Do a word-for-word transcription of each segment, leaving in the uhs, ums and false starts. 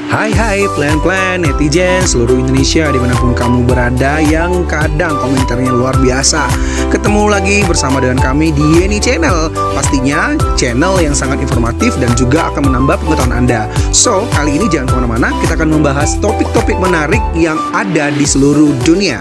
Hai hai plan-plan netizen seluruh Indonesia dimanapun kamu berada yang kadang komentarnya luar biasa. Ketemu lagi bersama dengan kami di Yeni Channel. Pastinya channel yang sangat informatif dan juga akan menambah pengetahuan Anda. So, kali ini jangan kemana-mana, kita akan membahas topik-topik menarik yang ada di seluruh dunia.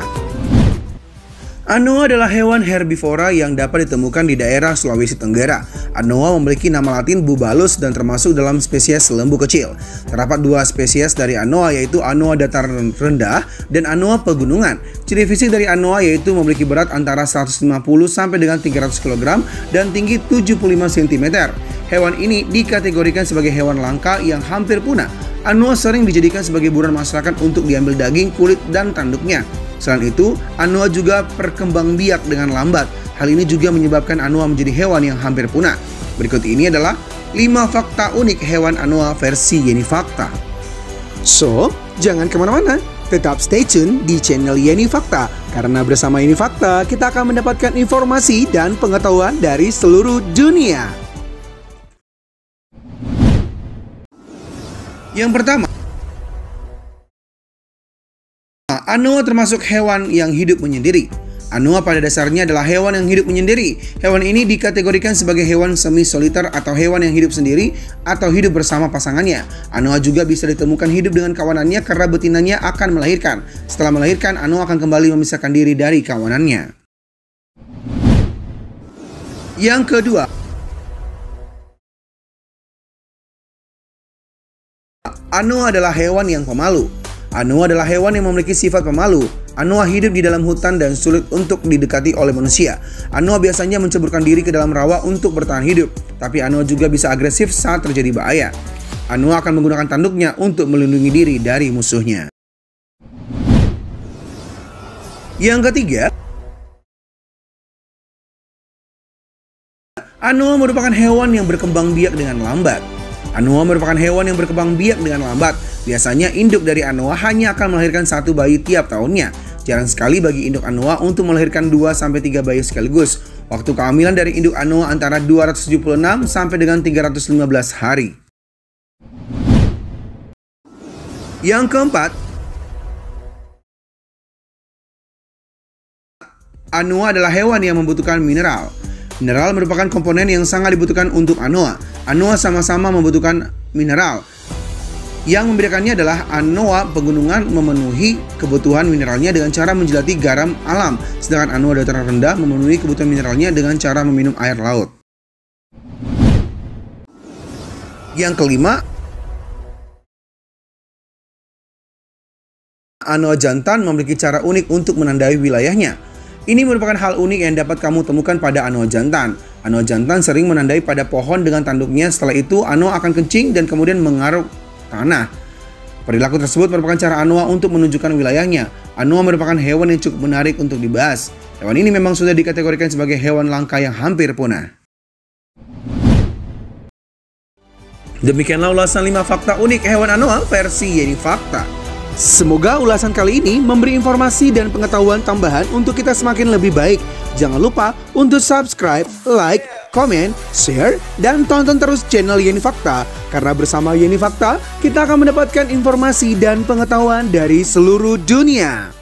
Anoa adalah hewan herbivora yang dapat ditemukan di daerah Sulawesi Tenggara. Anoa memiliki nama latin bubalus dan termasuk dalam spesies lembu kecil. Terdapat dua spesies dari Anoa, yaitu Anoa datar rendah dan Anoa pegunungan. Ciri fisik dari Anoa yaitu memiliki berat antara seratus lima puluh sampai dengan tiga ratus kilogram dan tinggi tujuh puluh lima sentimeter. Hewan ini dikategorikan sebagai hewan langka yang hampir punah. Anoa sering dijadikan sebagai buruan masyarakat untuk diambil daging, kulit, dan tanduknya. Selain itu, Anoa juga berkembang biak dengan lambat. Hal ini juga menyebabkan Anoa menjadi hewan yang hampir punah. Berikut ini adalah lima fakta unik hewan Anoa versi Yeni Fakta. So, jangan kemana-mana. Tetap stay tune di channel Yeni Fakta. Karena bersama Yeni Fakta, kita akan mendapatkan informasi dan pengetahuan dari seluruh dunia. Yang pertama, Anoa termasuk hewan yang hidup menyendiri. Anoa pada dasarnya adalah hewan yang hidup menyendiri. Hewan ini dikategorikan sebagai hewan semi soliter atau hewan yang hidup sendiri atau hidup bersama pasangannya. Anoa juga bisa ditemukan hidup dengan kawanannya karena betinanya akan melahirkan. Setelah melahirkan, Anoa akan kembali memisahkan diri dari kawanannya. Yang kedua, Anoa adalah hewan yang pemalu. Anoa adalah hewan yang memiliki sifat pemalu. Anoa hidup di dalam hutan dan sulit untuk didekati oleh manusia. Anoa biasanya menceburkan diri ke dalam rawa untuk bertahan hidup. Tapi Anoa juga bisa agresif saat terjadi bahaya. Anoa akan menggunakan tanduknya untuk melindungi diri dari musuhnya. Yang ketiga, Anoa merupakan hewan yang berkembang biak dengan lambat. Anoa merupakan hewan yang berkembang biak dengan lambat. Biasanya induk dari Anoa hanya akan melahirkan satu bayi tiap tahunnya. Jarang sekali bagi induk Anoa untuk melahirkan dua sampai tiga bayi sekaligus. Waktu kehamilan dari induk Anoa antara dua ratus tujuh puluh enam sampai dengan tiga ratus lima belas hari. Yang keempat, Anoa adalah hewan yang membutuhkan mineral. Mineral merupakan komponen yang sangat dibutuhkan untuk Anoa. Anoa sama-sama membutuhkan mineral. Yang membedakannya adalah Anoa pegunungan memenuhi kebutuhan mineralnya dengan cara menjelati garam alam, sedangkan Anoa dataran rendah memenuhi kebutuhan mineralnya dengan cara meminum air laut. Yang kelima, Anoa jantan memiliki cara unik untuk menandai wilayahnya. Ini merupakan hal unik yang dapat kamu temukan pada Anoa jantan. Anoa jantan sering menandai pada pohon dengan tanduknya. Setelah itu, Anoa akan kencing dan kemudian mengaruk tanah. Perilaku tersebut merupakan cara Anoa untuk menunjukkan wilayahnya. Anoa merupakan hewan yang cukup menarik untuk dibahas. Hewan ini memang sudah dikategorikan sebagai hewan langka yang hampir punah. Demikianlah ulasan lima fakta unik hewan Anoa versi Yeni Fakta. Semoga ulasan kali ini memberi informasi dan pengetahuan tambahan untuk kita semakin lebih baik. Jangan lupa untuk subscribe, like, komen, share, dan tonton terus channel Yeni Fakta. Karena bersama Yeni Fakta, kita akan mendapatkan informasi dan pengetahuan dari seluruh dunia.